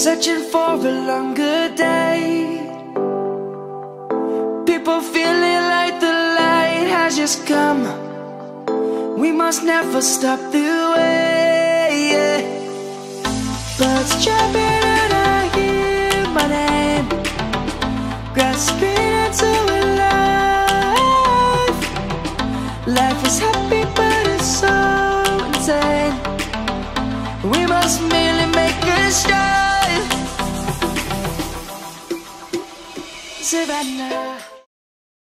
searching for a longer day. People feeling like the light has just come. We must never stop the way. Birds jumping and I hear my name, grasping into a life. Life is happy but it's so insane. We must merely make a start. Savannah.